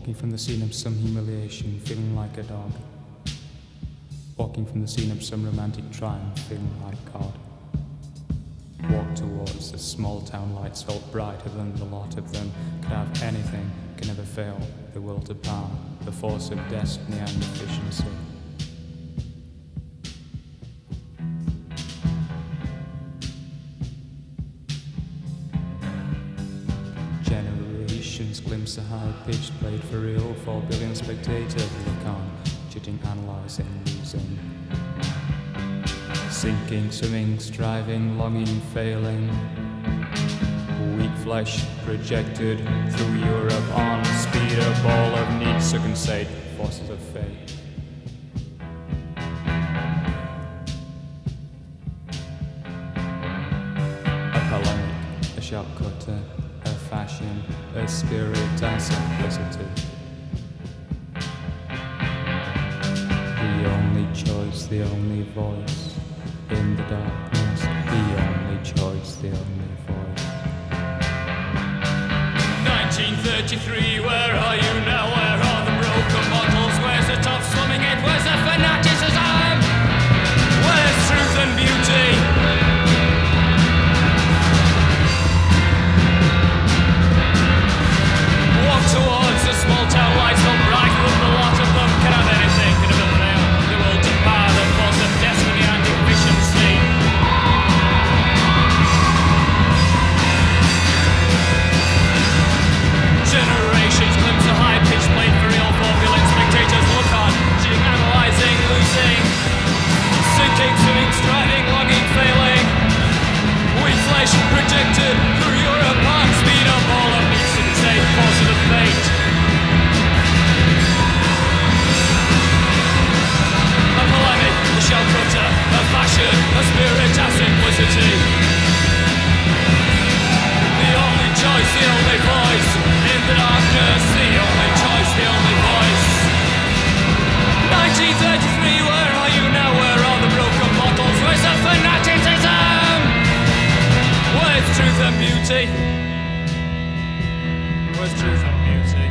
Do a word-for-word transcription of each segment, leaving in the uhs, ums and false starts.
Walking from the scene of some humiliation, feeling like a dog. Walking from the scene of some romantic triumph, feeling like God. Walk towards the small town lights, felt brighter than the lot of them could have anything, can never fail, the will to power, the force of destiny and efficiency. Generations glimpse a high-pitched played for real, four billion spectators look on, judging, analysing, losing. Sinking, swimming, striving, longing, failing. Weak flesh projected through Europe on speed, a ball of need, sucking sate, forces of fate. A polemic, a sharp cutter, a fashion, a spirit and simplicity. The only choice, the only voice. In the darkness, the only choice, the only voice. nineteen thirty-three, where are you now? Where are the broken bottles? Where's the tough swimming in? Where's the fanaticism? Where's truth and beauty? Walk towards the small town lights, not bright, but the lot of them can have anything, can never fail. The will to power, the force of destiny and efficiency. Generations glimpse a high-pitched played for real, four billion spectators look on, cheating, analysing, losing. Sinking, swimming, striving, longing, failing. Weak flesh projected through Europe on speed, a ball of meat, insane force of the fate. A polemic, a shell cutter, a fashion, a spirit, a simplicity. The only choice, the only voice. In the darkness, the only choice, the only voice. nineteen thirty-three, where are you now? Where are the broken bottles? Where's the fanaticism? Where's truth and beauty? Where's truth and beauty?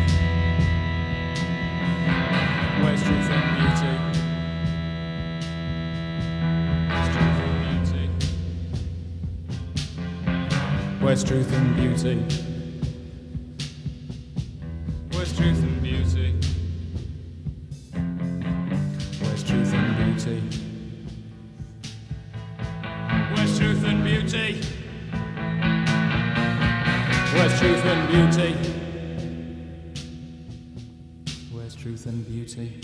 Where's truth and beauty? Where's truth and beauty? Where's truth and beauty? Where's truth and beauty? Where's truth and beauty? Where's truth and beauty? Where's truth and beauty?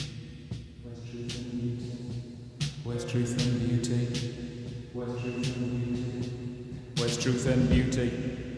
Where's truth and beauty? Where's truth and beauty? Where's truth and beauty?